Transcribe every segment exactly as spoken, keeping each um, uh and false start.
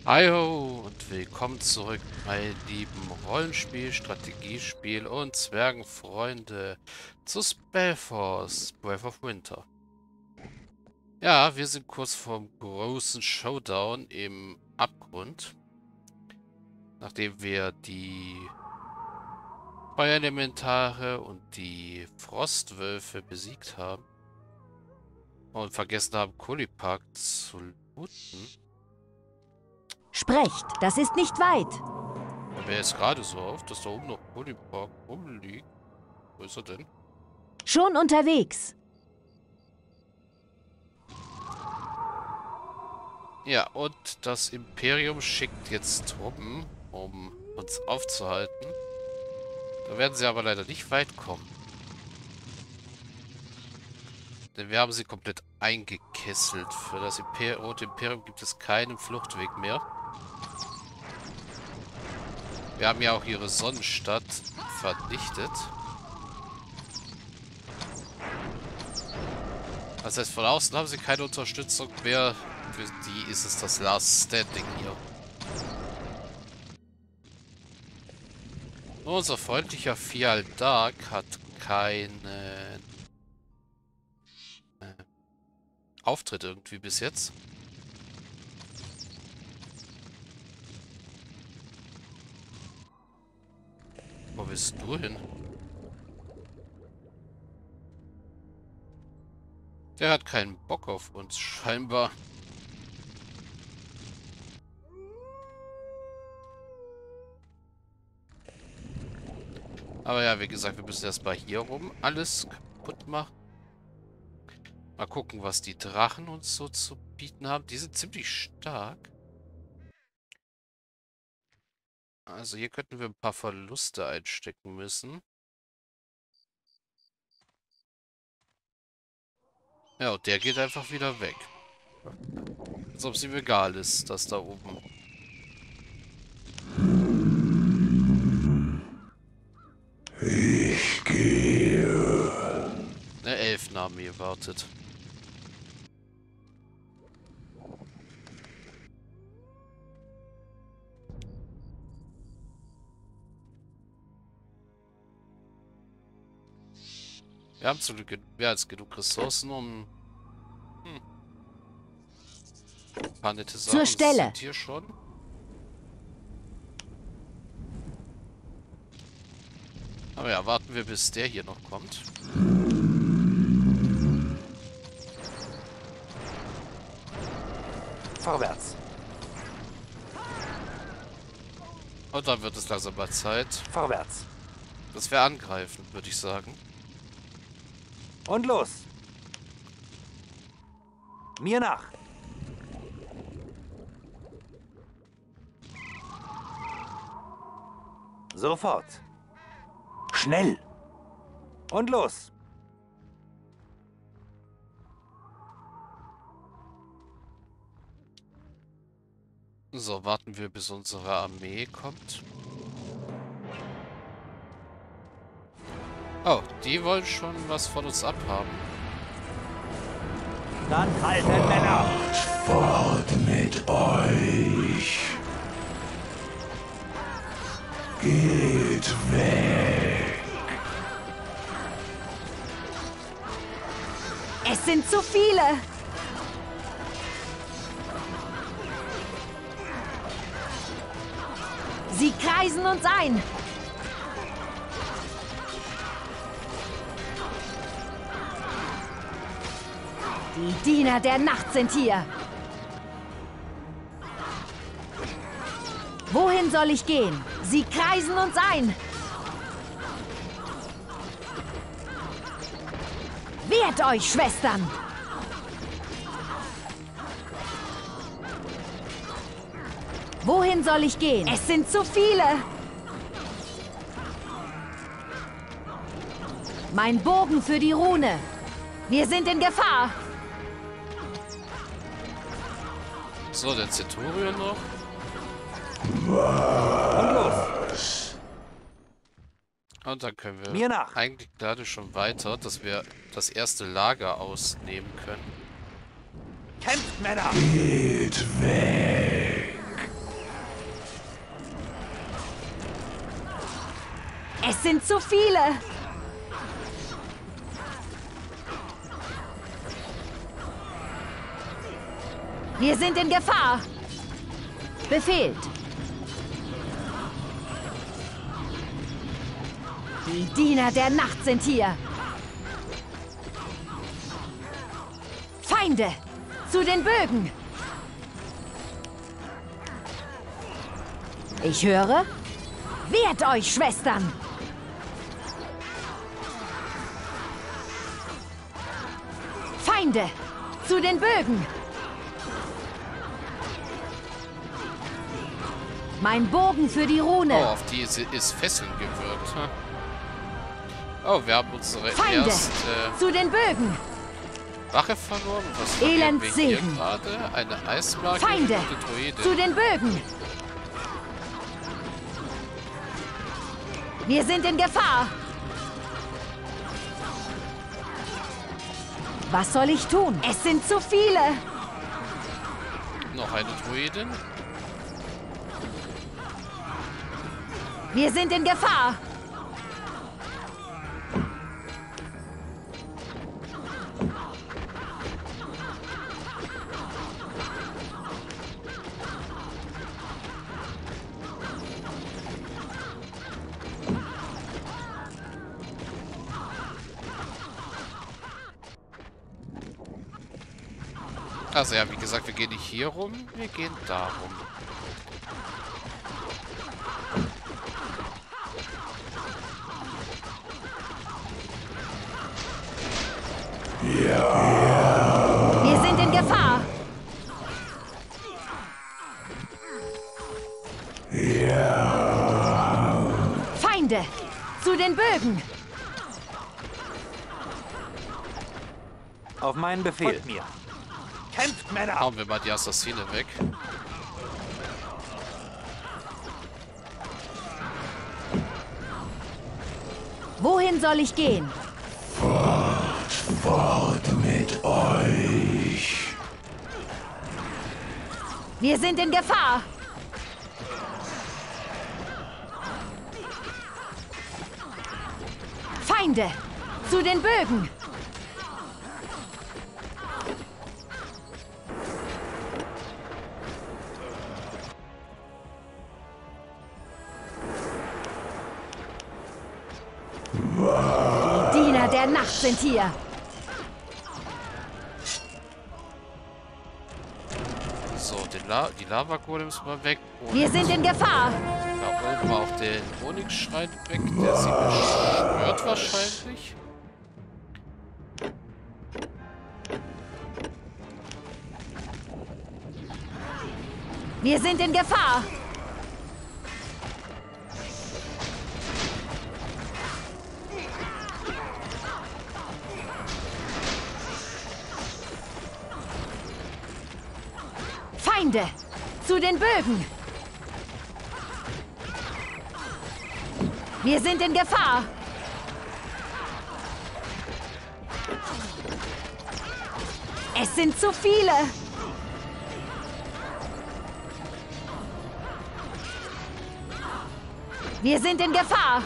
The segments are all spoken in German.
Hallo und willkommen zurück, meine lieben Rollenspiel, Strategiespiel und Zwergenfreunde zu Spellforce Breath of Winter. Ja, wir sind kurz vorm großen Showdown im Abgrund, nachdem wir die Feuerelementare und die Frostwölfe besiegt haben und vergessen haben, Kulipak zu looten. Sprecht, das ist nicht weit. Da wäre jetzt gerade so auf, dass da oben noch Kulipak rumliegt. Wo ist er denn? Schon unterwegs. Ja, und das Imperium schickt jetzt Truppen, um uns aufzuhalten. Da werden sie aber leider nicht weit kommen. Denn wir haben sie komplett eingekesselt. Für das Imper Rote Imperium gibt es keinen Fluchtweg mehr. Wir haben ja auch ihre Sonnenstadt vernichtet. Das heißt, von außen haben sie keine Unterstützung mehr. Für die ist es das Last Standing hier. Nur unser freundlicher Fialdark hat keinen äh, Auftritt irgendwie bis jetzt. Wo bist du hin? Der hat keinen Bock auf uns, scheinbar. Aber ja, wie gesagt, wir müssen erstmal hier rum alles kaputt machen. Mal gucken, was die Drachen uns so zu bieten haben. Die sind ziemlich stark. Also hier könnten wir ein paar Verluste einstecken müssen. Ja, und der geht einfach wieder weg. Als ob es ihm egal ist, dass da oben Ich gehe. eine Elfenarmee wartet. Wir haben zum Glück mehr als genug Ressourcen, um hm, ein paar nette Sachen Zur Stelle. sind hier schon. Aber ja, warten wir, bis der hier noch kommt. Vorwärts. Und dann wird es langsam mal Zeit, Vorwärts. dass wir angreifen, würde ich sagen. Und los. Mir nach. Sofort. Schnell. Und los. So, warten wir, bis unsere Armee kommt. Oh, die wollen schon was von uns abhaben. Dann halten Männer. Fort mit euch. Geht weg. Es sind zu viele. Sie kreisen uns ein. Die Diener der Nacht sind hier. Wohin soll ich gehen? Sie kreisen uns ein. Wehrt euch, Schwestern! Wohin soll ich gehen? Es sind zu viele! Mein Bogen für die Rune! Wir sind in Gefahr! So, der Centurion noch. Und los. Und dann können wir Mir nach. eigentlich gerade schon weiter, dass wir das erste Lager ausnehmen können. Kämpft, Männer. Geht weg. Es sind zu viele. Wir sind in Gefahr. Befehlt. Die Diener der Nacht sind hier. Feinde! Zu den Bögen! Ich höre. Wehrt euch, Schwestern! Feinde! Zu den Bögen! Mein Bogen für die Rune! Oh, auf die ist, ist Fesseln gewirkt. Hm? Oh, wir haben unsere Feinde! erste Zu den Bögen! Wache verloren. Was verlieren wir hier Elendssegen! gerade? Eine Eismarke Feinde! und die Druide. Zu den Bögen! Wir sind in Gefahr! Was soll ich tun? Es sind zu viele! Noch eine Druidin. Wir sind in Gefahr! Also ja, wie gesagt, wir gehen nicht hier rum, wir gehen da rum. Wir sind in Gefahr! Feinde! Zu den Bögen! Auf meinen Befehl. Folgt mir. Kämpft, Männer! Hauen wir mal die Assassine weg. Wohin soll ich gehen? Fort mit euch. Wir sind in Gefahr! Feinde! Zu den Bögen! Die Diener der Nacht sind hier! So, den La die Lava-Golems mal weg. Und Wir sind in Gefahr! da oben auch den Honigschrein weg. Der sie beschwört wahrscheinlich. Wir sind in Gefahr! Feinde! Zu den Bögen! Wir sind in Gefahr! Es sind zu viele! Wir sind in Gefahr!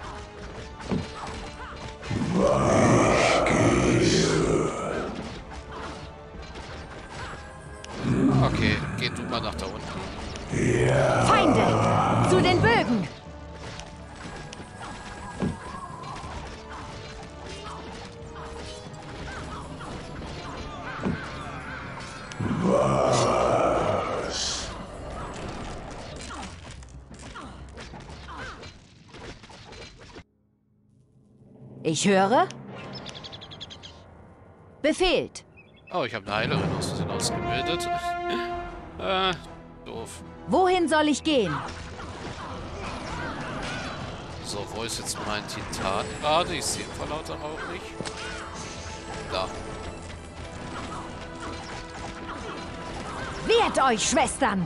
Okay, geh du mal nach da unten. Feinde! Zu den Bögen! Ich höre. Befehlt. Oh, ich habe eine Heilerin aus Versehen ausgebildet. äh, doof. Wohin soll ich gehen? So, wo ist jetzt mein Titan gerade? Ich sehe ihn vor lauter Rauch nicht. Da. Wehrt euch, Schwestern!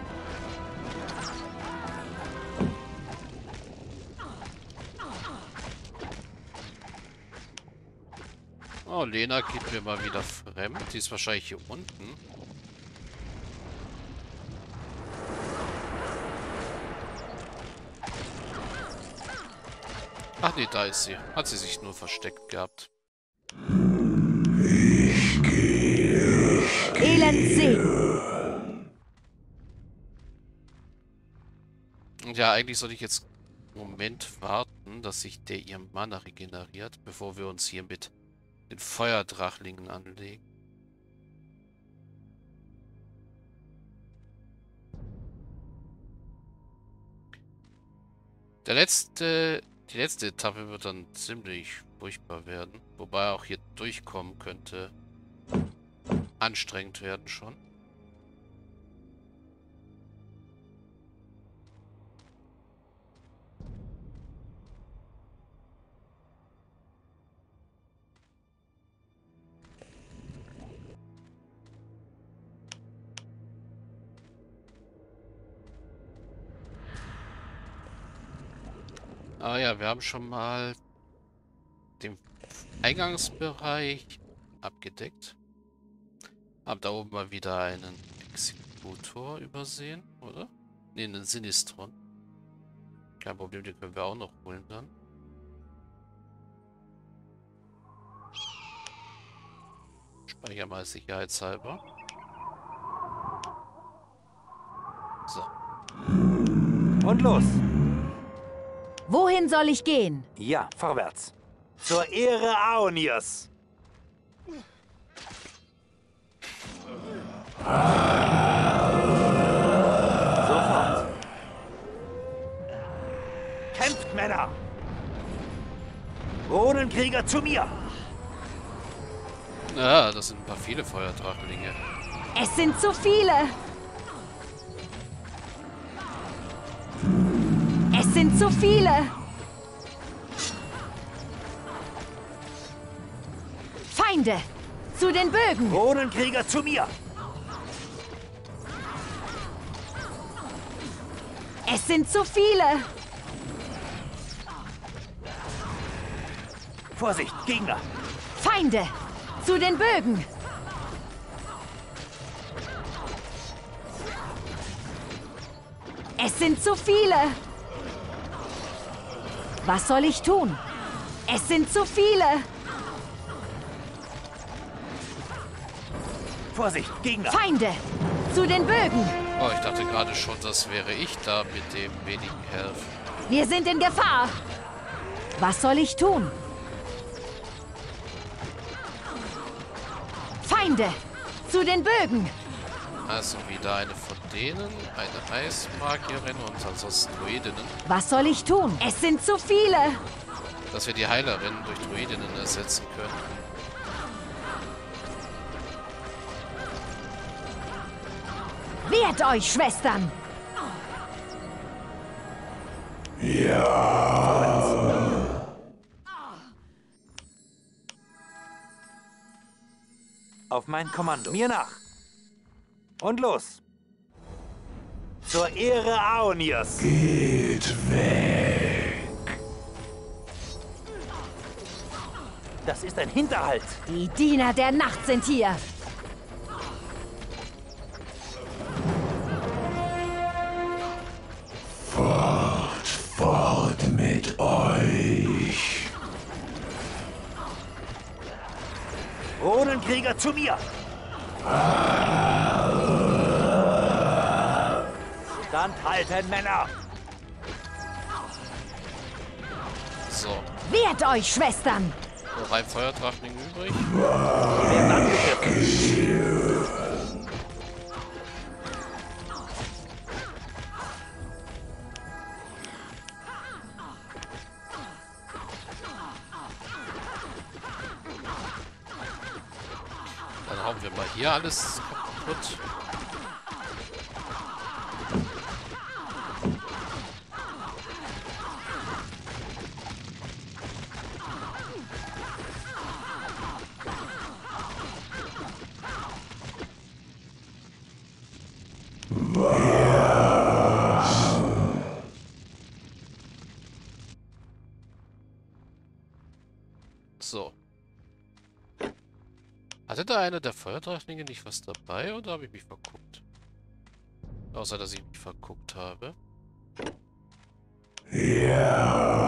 Oh, Lena geht mir mal wieder fremd. Die ist wahrscheinlich hier unten. Ach nee, da ist sie. Hat sie sich nur versteckt gehabt. Ich gehe. Elendsee. Und ja, eigentlich sollte ich jetzt einen Moment warten, dass sich der ihr Mana regeneriert, bevor wir uns hier mit den Feuerdrachlingen anlegen. Der letzte, die letzte Etappe wird dann ziemlich furchtbar werden, wobei auch hier durchkommen könnte anstrengend werden schon. Ah ja, wir haben schon mal den Eingangsbereich abgedeckt. Haben da oben mal wieder einen Exekutor übersehen, oder? Ne, einen Sinistron. Kein Problem, den können wir auch noch holen dann. Speicher mal sicherheitshalber. So. Und los. Wohin soll ich gehen? Ja, vorwärts. Zur Ehre Aonirs. Sofort. Kämpft, Männer! Runenkrieger zu mir! Ja, das sind ein paar viele Feuerdrachlinge. Es sind zu viele. Es sind zu viele. Feinde, zu den Bögen. Runenkrieger zu mir! Es sind zu viele. Vorsicht, Gegner! Feinde, zu den Bögen. Es sind zu viele. Was soll ich tun? Es sind zu viele. Vorsicht, Gegner! Feinde, zu den Bögen. Oh, ich dachte gerade schon, das wäre ich da mit dem wenigen Health. Wir sind in Gefahr. Was soll ich tun? Feinde, zu den Bögen. Also wieder eine von denen, eine Eismagierin und ansonsten Druidinnen. Was soll ich tun? Es sind zu viele. Dass wir die Heilerin durch Druidinnen ersetzen können. Wehrt euch, Schwestern. Auf mein Kommando. Mir nach. Und los. Zur Ehre Aonirs. Geht weg. Das ist ein Hinterhalt. Die Diener der Nacht sind hier. Fort, fort mit euch. Runenkrieger zu mir. Standhalten, Männer. So, Wehrt euch, Schwestern. noch ein Feuerdrachling übrig. Wir werden angegriffen. Dann hauen wir mal hier alles kaputt. So. Hatte da einer der Feuerdrachlinge nicht was dabei oder habe ich mich verguckt? Außer, dass ich mich verguckt habe. Ja.